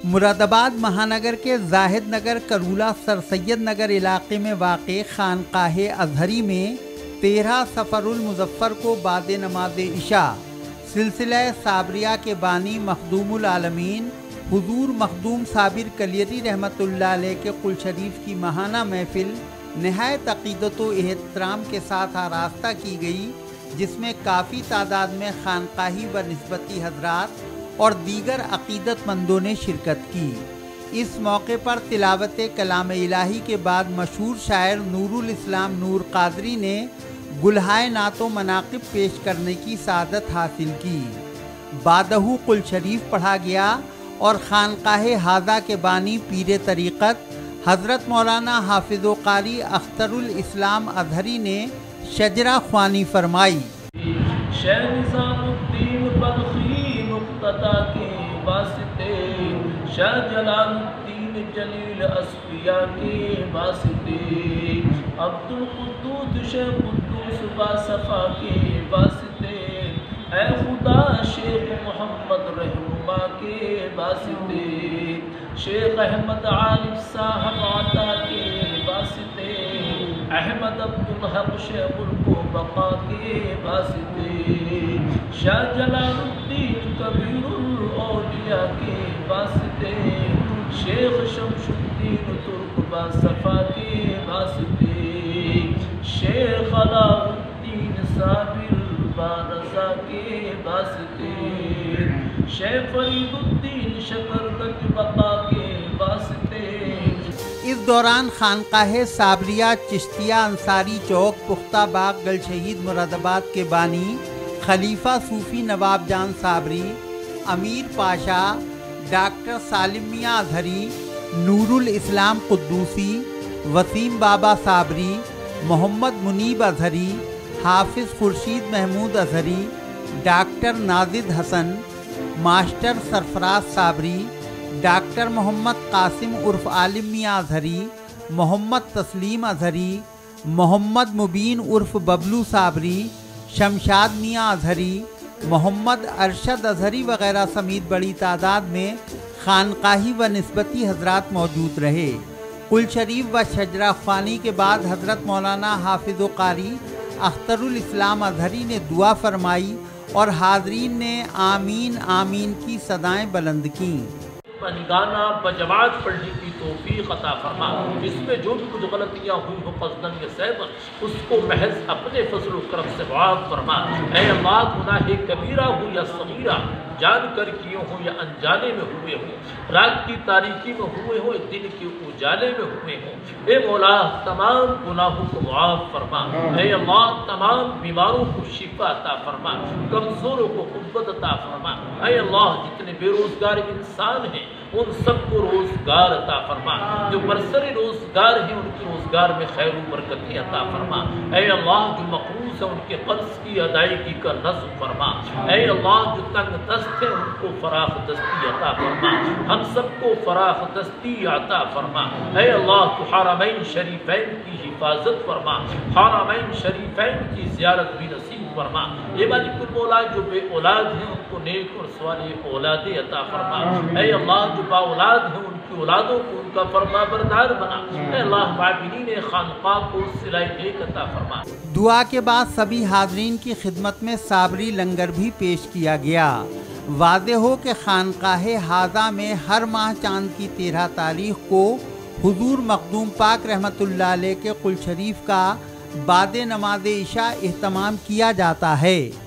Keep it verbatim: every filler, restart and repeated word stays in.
مرادآباد مہانگر کے زاہد نگر کرولا سر سید نگر علاقے میں واقع خانقاہ ازہری میں تیرہ سفر المظفر کو بعد نماز عشاء سلسلہ صابریہ کے بانی مخدوم العالمین حضور مخدوم صابر کلیری رحمۃ اللہ علیہ کے قل شریف کی ماہانہ محفل نہایت عقیدت و احترام کے ساتھ آراستہ کی گئی، جس میں کافی تعداد میں خانقاہی و نسبتی حضرات اور دیگر عقیدت مندوں نے شرکت کی۔ اس موقع پر تلاوت کلام الہی کے بعد مشہور شاعر نور الاسلام نور قادری نے گلہائے نعت و مناقب پیش کرنے کی سعادت حاصل کی۔ بعدہ قل شریف پڑھا گیا اور خانقاہ ہازہ کے بانی پیر طریقت حضرت مولانا حافظ و قاری اختر الاسلام ازہری نے شجرہ خوانی فرمائی۔ شہ نظام الدین بلخی مقتدا کے واسطے، شاہ جلال الدین جلیل اصفیاء کے واسطے، عبد القدوس شیخ قدوس باصفا کے واسطے، اے خدا شیخ محمد رہنما کے واسطے، شیخ احمد عارف صاحب عطا کے واسطے، احمد عبد الحق شیخ الکو بقا کے واسطے، شاہ جلال الدین کبیر الاولیاء کے واسطے، شیخ شمس الدین ترک باصفا کے واسطے، شیخ علاء الدین صابر بارزا کے واسطے، شیخ فرید الدین شکرگنج بقا کے واسطے۔ اس دوران خانقاہ صابریہ چشتیہ انصاری چوک پختہ باغ گل شہید مرادآباد کے بانی خلیفہ صوفی نواب جان صابری، امیر پاشا، ڈاکٹر سالم میاں ازہری، نور الاسلام قدوسی، وسیم بابا صابری، محمد Munib Azhari, Hafiz Khurshid Mahmood Azhari, doctor Nazid Hasan, master Sarfaraz Sabri, doctor Muhammad Qasim عرف عالم میاں ازہری، محمد تسلیم ازہری، محمد مبین عرف ببلو صابری، شمشاد میاں ازہری، محمد ارشد ازہری وغیرہ سمیت بڑی تعداد میں خانقاہی و نسبتی حضرات موجود رہے۔ قل شریف و شجرہ خوانی کے بعد حضرت مولانا حافظ و قاری اختر الاسلام ازہری نے دعا فرمائی اور حاضرین نے آمین آمین کی صدائیں بلند کیں۔ گانا بجماعت پڑھنے کی توفیق عطا فرما، اس میں جو بھی کچھ غلطیاں ہوئی ہو قصداً یا سہواً اس کو محض اپنے فضل و کرم سے معاف فرما۔ اے اللہ، گناہ کبیرہ ہو یا صغیرہ، جان کر کیے ہوں یا انجانے میں ہوئے ہوں، رات کی تاریکی میں ہوئے ہوں، دن کے اجالے میں ہوئے ہوں، اے مولا تمام گناہوں کو معاف فرما۔ اے اللہ، تمام بیماروں کو شفا عطا فرما، کمزوروں کو قوت عطا فرما۔ اے اللہ، جتنے بے روزگار انسان ہیں ان سب کو روزگار عطا فرما، جو برسر روزگار ہیں ان کے روزگار میں خیر و برکتی عطا فرما۔ اے اللہ، جو مقروض ہیں ان کے قرض کی ادائیگی کا نظم فرما۔ اے اللہ، جو تنگ دست ہیں ان کو فراخ دستی عطا فرما، ہم سب کو فراخ دستی عطا فرما۔ اے اللہ، تو حرمین شریفین کی حفاظت فرما، حرمین شریفین کی زیارت بھی نصیب فرما۔ یہ مالک المولا جو بے اولاد ہیں ان کو نیک اور صالح اولاد عطا فرما۔ اے اللہ، جو با اولاد ہیں ان کی اولادوں کو ان کا فرما بردار بنا۔ اے اللہ، معابدین خانقاہ کو صلہ نیک عطا فرما۔ دعا کے بعد سبھی حاضرین کی خدمت میں صابری لنگر بھی پیش کیا گیا۔ واضح ہو کہ خانقاہ ہازہ میں ہر ماہ چاند کی تیرہ تاریخ کو حضور مخدوم پاک رحمۃ اللہ علیہ کے قل شریف کا بعد نماز عشاء اہتمام کیا جاتا ہے۔